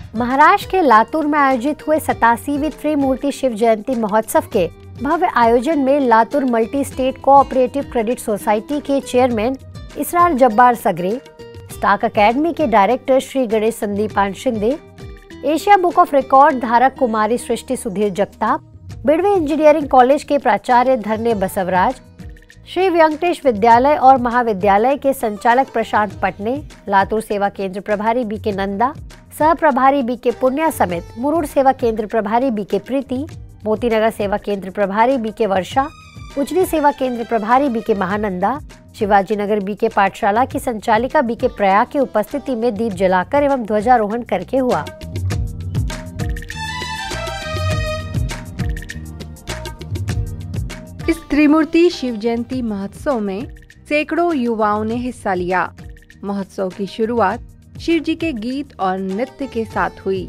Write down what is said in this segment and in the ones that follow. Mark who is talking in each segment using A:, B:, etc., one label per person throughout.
A: महाराष्ट्र के लातूर में आयोजित हुए 87वीं त्रिमूर्ति शिव जयंती महोत्सव के भव्य आयोजन में Latur multi state cooperative credit society के chairman Israr Jabbar Sagare, stock academy के director Shri Ganesh Sandipan Shinde, Asia book of record धारक कुमारी सृष्टि सुधीर जगताप, बिड़वे इंजीनियरिंग कॉलेज के प्राचार्य धरने बसवराज, श्री वेंकटेश विद्यालय और महाविद्यालय के संचालक प्रशांत पटने, लातूर सेवा केंद्र प्रभारी बीके नंदा, सह प्रभारी बीके पुण्या समेत मुरुड़ सेवा केंद्र प्रभारी बीके प्रीति, मोतीनगर सेवा केंद्र प्रभारी बीके वर्षा, उजनी सेवा केंद्र प्रभारी बीके महानंदा, शिवाजी नगर बीके पाठशाला की संचालिका बीके प्रयाग की उपस्थिति में दीप जलाकर एवं ध्वजारोहण करके हुआ।
B: इस त्रिमूर्ति शिव जयंती महोत्सव में सैकड़ों युवाओं ने हिस्सा लिया। महोत्सव की शुरुआत शिव जी के गीत और नृत्य के साथ हुई।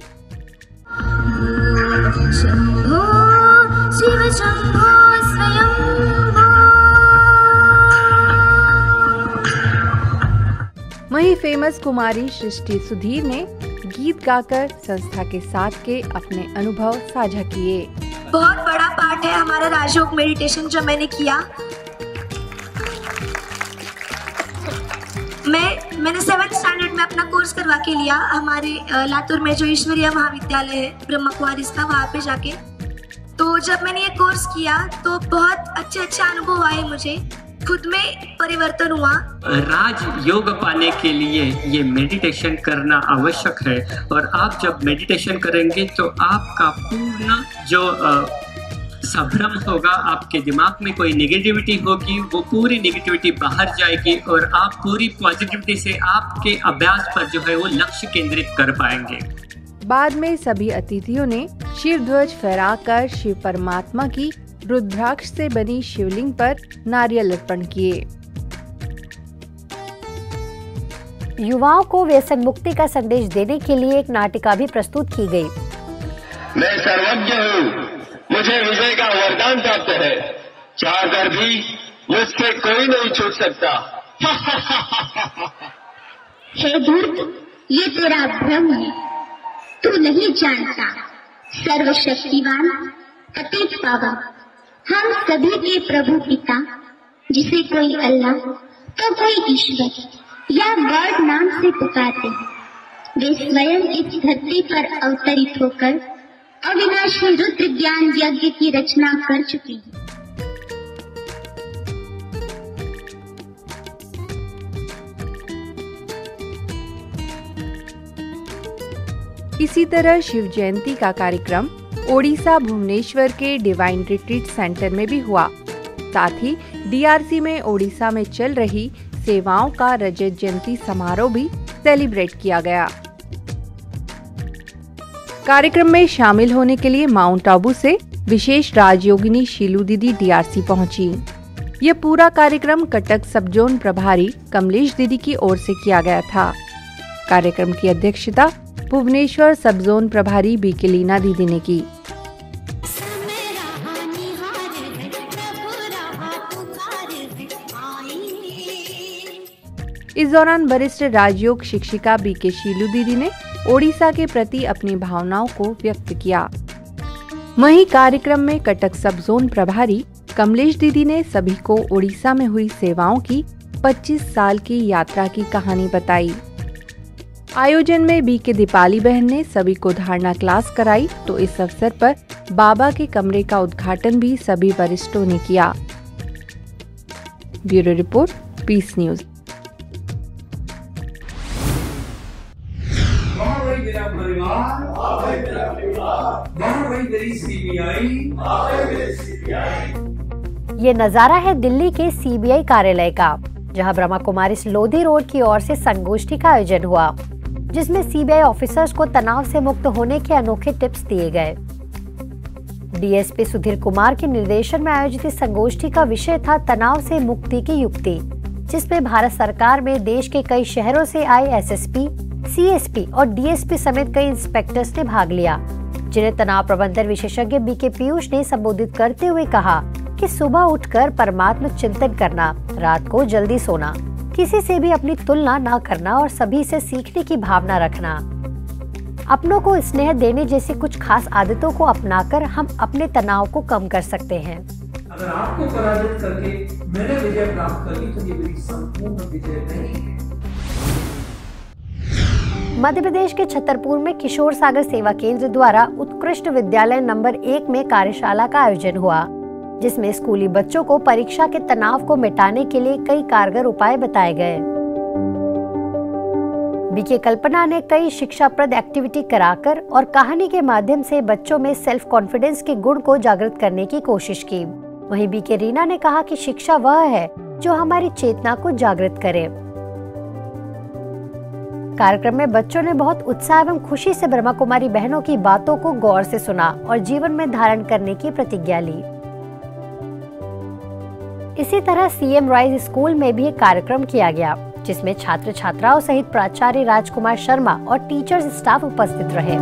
B: वहीं फेमस कुमारी सृष्टि सुधीर ने गीत गाकर संस्था के साथ के अपने अनुभव साझा किए।
C: बहुत बड़ा पार्ट है हमारा राजयोग मेडिटेशन जो मैंने किया। मैंने 7th स्टैंडर्ड में अपना कोर्स करवा के लिया हमारे लातूर में जो ईश्वरीय महाविद्यालय है ब्रह्म कुमारीज का, वहाँ पे जाके। तो जब मैंने ये कोर्स किया तो बहुत अच्छे अनुभव आए, मुझे खुद में परिवर्तन हुआ।
D: राज योग पाने के लिए ये मेडिटेशन करना आवश्यक है और आप जब मेडिटेशन करेंगे तो आपका पूर्ण जो संभ्रम होगा, आपके दिमाग में कोई नेगेटिविटी होगी, वो पूरी नेगेटिविटी बाहर जाएगी और आप पूरी पॉजिटिविटी से आपके अभ्यास पर जो है वो लक्ष्य केंद्रित कर पाएंगे।
B: बाद में सभी अतिथियों ने शिव ध्वज फहराकर शिव परमात्मा की रुद्राक्ष से बनी शिवलिंग पर नारियल अर्पण किए।
A: युवाओं को व्यसन मुक्ति का संदेश देने के लिए एक नाटिका भी प्रस्तुत की गई।
E: मैं सर्वज्ञ हूँ, मुझे विजय का वरदान प्राप्त है, चाहकर भी मुझसे कोई नहीं छूट सकता।
F: हे धूर्त, ये तेरा भ्रम है, तू नहीं जानता। सर्वशक्तिवान अतीत पावन हम सभी के प्रभु पिता, जिसे कोई अल्लाह तो कोई ईश्वर या गॉड नाम से पुकारते हैं, वे स्वयं इस धरती पर अवतरित होकर अविनाशी रुद्र ज्ञान यज्ञ की रचना कर चुके हैं।
B: इसी तरह शिव जयंती का कार्यक्रम ओडिशा भुवनेश्वर के डिवाइन रिट्रीट सेंटर में भी हुआ। साथ ही डीआरसी में ओडिशा में चल रही सेवाओं का रजत जयंती समारोह भी सेलिब्रेट किया गया। कार्यक्रम में शामिल होने के लिए माउंट आबू से विशेष राजयोगिनी शीलू दीदी डीआरसी पहुंची। यह पूरा कार्यक्रम कटक सब जोन प्रभारी कमलेश दीदी की ओर से किया गया था। कार्यक्रम की अध्यक्षता भुवनेश्वर सब जोन प्रभारी बीके लीना दीदी ने की। इस दौरान वरिष्ठ राजयोग शिक्षिका बीके शीलू दीदी ने ओडिशा के प्रति अपनी भावनाओं को व्यक्त किया। वहीं कार्यक्रम में कटक सब जोन प्रभारी कमलेश दीदी ने सभी को ओडिशा में हुई सेवाओं की 25 साल की यात्रा की कहानी बताई। आयोजन में बीके दीपाली बहन ने सभी को धारणा क्लास कराई, तो इस अवसर पर बाबा के कमरे का उद्घाटन भी सभी वरिष्ठों ने किया। Bureau report, peace news.
A: ये नजारा है दिल्ली के सीबीआई कार्यालय का, जहां ब्रह्मा कुमारी लोधी रोड की ओर से संगोष्ठी का आयोजन हुआ, जिसमें सीबीआई ऑफिसर्स को तनाव से मुक्त होने के अनोखे टिप्स दिए गए। डीएसपी सुधीर कुमार के निर्देशन में आयोजित इस संगोष्ठी का विषय था तनाव से मुक्ति की युक्ति, जिसमें भारत सरकार में देश के कई शहरों से आए एसएसपी, सीएसपी और डीएसपी समेत कई इंस्पेक्टर्स ने भाग लिया, जिन्हें तनाव प्रबंधन विशेषज्ञ बीके पीयूष ने संबोधित करते हुए कहा कि सुबह उठकर परमात्मा चिंतन करना, रात को जल्दी सोना, किसी से भी अपनी तुलना न करना और सभी से सीखने की भावना रखना। अपनों को स्नेह देने जैसी कुछ खास आदतों को अपनाकर हम अपने तनाव को कम कर सकते हैं।
G: अगर आपको पराजित करके मैंने विजय प्राप्त कर ली तो ये मेरी संपूर्ण विजय नहीं है।
A: मध्य प्रदेश के छतरपुर में किशोर सागर सेवा केंद्र द्वारा उत्कृष्ट विद्यालय नंबर 1 में कार्यशाला का आयोजन हुआ, जिसमें स्कूली बच्चों को परीक्षा के तनाव को मिटाने के लिए कई कारगर उपाय बताए गए। बीके कल्पना ने कई शिक्षाप्रद एक्टिविटी कराकर और कहानी के माध्यम से बच्चों में सेल्फ कॉन्फिडेंस के गुण को जागृत करने की कोशिश की। वहीं बीके रीना ने कहा कि शिक्षा वह है जो हमारी चेतना को जागृत करे। कार्यक्रम में बच्चों ने बहुत उत्साह एवं खुशी से ब्रह्मा कुमारी बहनों की बातों को गौर से सुना और जीवन में धारण करने की प्रतिज्ञा ली। इसी तरह सीएम राइज स्कूल में भी एक कार्यक्रम किया गया, जिसमें छात्र छात्राओं सहित प्राचार्य राजकुमार शर्मा और टीचर्स स्टाफ उपस्थित रहे।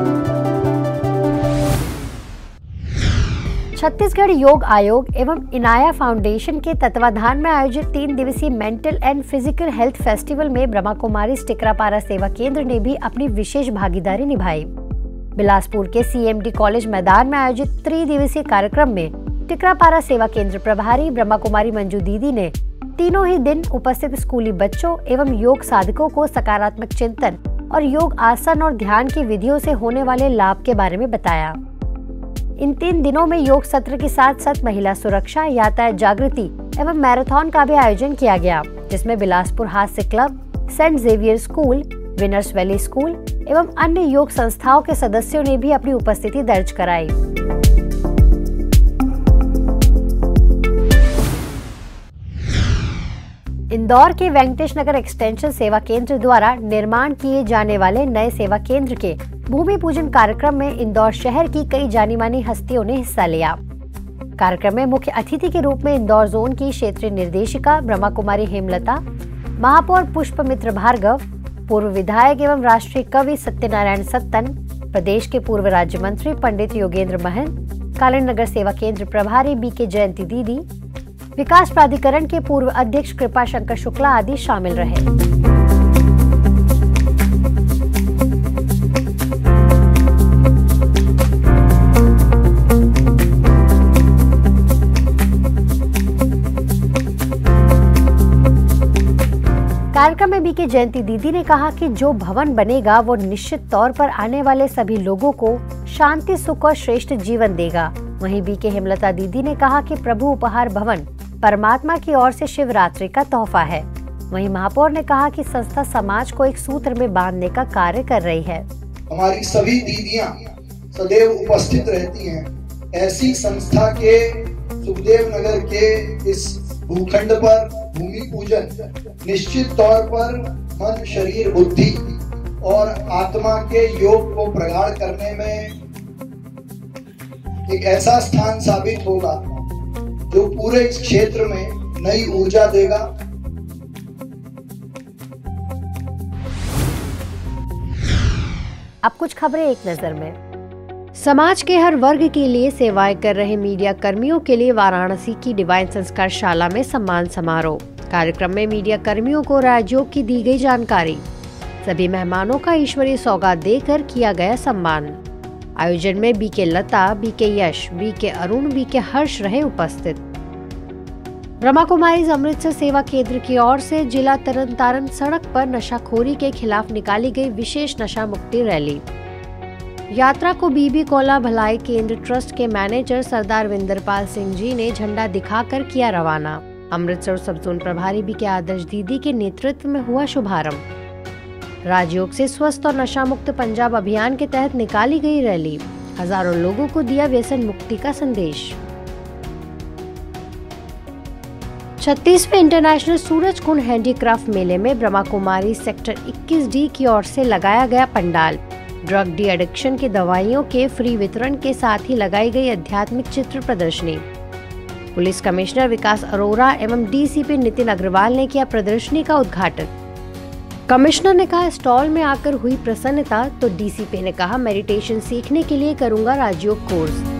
A: छत्तीसगढ़ योग आयोग एवं इनाया फाउंडेशन के तत्वाधान में आयोजित 3 दिवसीय mental and physical health festival में ब्रह्मा कुमारी टिकरापारा सेवा केंद्र ने भी अपनी विशेष भागीदारी निभाई। बिलासपुर के सीएमडी कॉलेज मैदान में आयोजित 3 दिवसीय कार्यक्रम में टिकरापारा सेवा केंद्र प्रभारी ब्रह्मा कुमारी मंजू दीदी ने तीनों ही दिन उपस्थित स्कूली बच्चों एवं योग साधकों को सकारात्मक चिंतन और योग आसन और ध्यान की विधियों से होने वाले लाभ के बारे में बताया। इन 3 दिनों में योग सत्र के साथ साथ महिला सुरक्षा, यातायात जागृति एवं मैराथन का भी आयोजन किया गया, जिसमें बिलासपुर हास्य club, Saint Xavier school, winners valley school एवं अन्य योग संस्थाओं के सदस्यों ने भी अपनी उपस्थिति दर्ज कराई। इंदौर के वेंकटेश नगर एक्सटेंशन सेवा केंद्र द्वारा निर्माण किए जाने वाले नए सेवा केंद्र के भूमि पूजन कार्यक्रम में इंदौर शहर की कई जानी मानी हस्तियों ने हिस्सा लिया। कार्यक्रम में मुख्य अतिथि के रूप में इंदौर जोन की क्षेत्रीय निर्देशिका ब्रह्मा कुमारी हेमलता, महापौर पुष्पमित्र भार्गव, पूर्व विधायक एवं राष्ट्रीय कवि सत्यनारायण सत्तन, प्रदेश के पूर्व राज्य मंत्री पंडित योगेंद्र महन, कालीन नगर सेवा केंद्र प्रभारी बीके जयंती दीदी, विकास प्राधिकरण के पूर्व अध्यक्ष कृपा शंकर शुक्ला आदि शामिल रहे। कार्यक्रम में बीके जयंती दीदी ने कहा कि जो भवन बनेगा वो निश्चित तौर पर आने वाले सभी लोगों को शांति, सुख और श्रेष्ठ जीवन देगा। वहीं बीके हेमलता दीदी ने कहा कि प्रभु उपहार भवन परमात्मा की ओर से शिवरात्रि का तोहफा है। वहीं महापौर ने कहा कि संस्था समाज को एक सूत्र में बांधने का कार्य कर रही है।
H: हमारी सभी दीदियां सदैव उपस्थित रहती हैं। ऐसी संस्था के सुखदेव नगर के इस भूखंड पर भूमि पूजन निश्चित तौर पर मन, शरीर, बुद्धि और आत्मा के योग को प्रगाढ़ करने में एक ऐसा स्थान साबित होगा जो पूरे इस क्षेत्र में नई ऊर्जा देगा।
A: अब कुछ खबरें एक नजर में। समाज के हर वर्ग के लिए सेवाएं कर रहे मीडिया कर्मियों के लिए वाराणसी की डिवाइन संस्कार शाला में सम्मान समारोह। कार्यक्रम में मीडिया कर्मियों को राजयोग की दी गई जानकारी। सभी मेहमानों का ईश्वरीय सौगात देकर किया गया सम्मान। आयोजन में BK Lata, BK Yash, BK Arun, BK Harsh रहे उपस्थित। ब्रह्मा कुमारीज अमृतसर सेवा केंद्र की ओर से जिला तरनतारन सड़क पर नशाखोरी के खिलाफ निकाली गई विशेष नशा मुक्ति रैली। यात्रा को बीबी कौला भलाई केंद्र ट्रस्ट के मैनेजर सरदार विंदरपाल सिंह जी ने झंडा दिखाकर किया रवाना। अमृतसर सब जोन प्रभारी बीके आदर्श दीदी के नेतृत्व में हुआ शुभारंभ। राजयोग से स्वस्थ और नशा मुक्त पंजाब अभियान के तहत निकाली गई रैली हजारों लोगों को दिया व्यसन मुक्ति का संदेश। 36वें इंटरनेशनल सूरज कुंड हैंडीक्राफ्ट मेले में ब्रह्मा कुमारी सेक्टर 21D की ओर से लगाया गया पंडाल। ड्रग डी एडिक्शन की दवाइयों के फ्री वितरण के साथ ही लगाई गई आध्यात्मिक चित्र प्रदर्शनी। पुलिस कमिश्नर विकास अरोरा एवं डीसीपी नितिन अग्रवाल ने किया प्रदर्शनी का उद्घाटन। कमिश्नर ने कहा स्टॉल में आकर हुई प्रसन्नता, तो डीसीपी ने कहा मेडिटेशन सीखने के लिए करूंगा राजयोग कोर्स।